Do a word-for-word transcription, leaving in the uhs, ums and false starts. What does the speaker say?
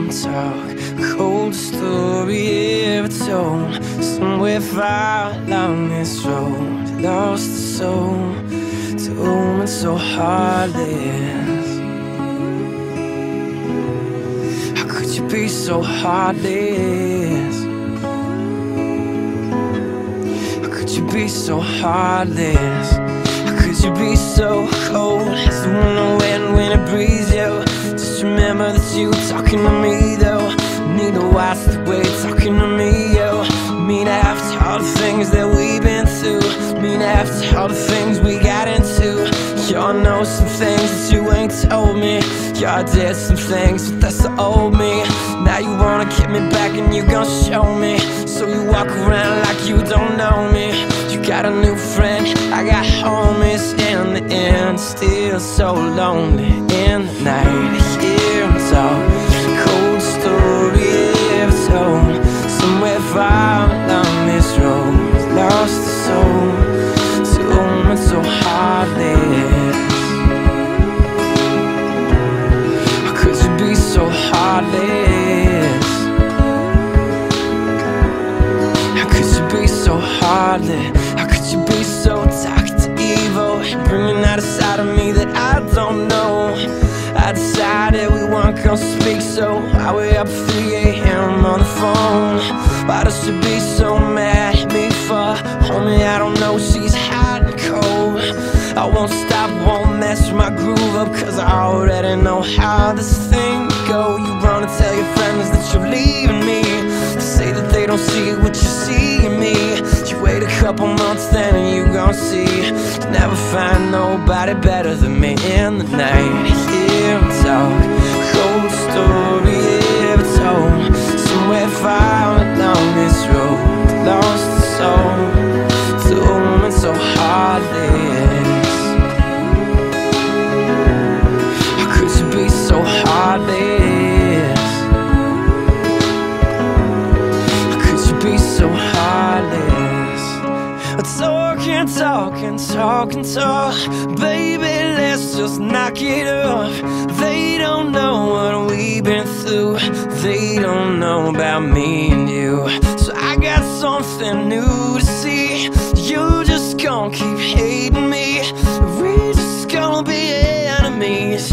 them talk. Coldest story ever told. Somewhere far along this road, lost the soul to a woman so heartless. How could you be so heartless? How could you be so heartless? How could you be so cold as the winter wind when it breathes you? Just remember that you were talking to me though. Need to watch the way you're talking to me, yo. Mean after all the things that we've been through, mean after all the things we got into. Y'all know some things that you ain't told me. Y'all did some things, but that's the old me. Now you wanna get me back and you gon' show me. So you walk around like you don't know me. You got a new friend, I got homies. In the end, still so lonely. In the night, hear them talk. Cold story ever told. Somewhere far along this road, lost the soul to a woman so heartless. How could you be so heartless? How could you be so heartless? How could you be so toxic to evil? You're bringing out a side of me that I don't know. I decided we weren't gonna speak, so I way up three A M on the phone. Why does she be so mad at me for? Homie, I don't know, she's hot and cold. I won't stop, won't mess my groove up, cause I already know how this thing go. You wanna tell your friends that you're leaving me, to say that they don't see what you see in me. You wait a couple months then and you gon' see, you never find nobody better than me. In the night, hear them talk. Cold story ever told. Somewhere far along this road, lost the soul to a woman so heartless. How could you be so heartless? How could you be so heartless? Talking, talking, talking, talk. Baby, let's just knock it off. They don't know what we've been through. They don't know about me and you. So I got something new to see. You just gonna keep hating me. We just gonna be enemies.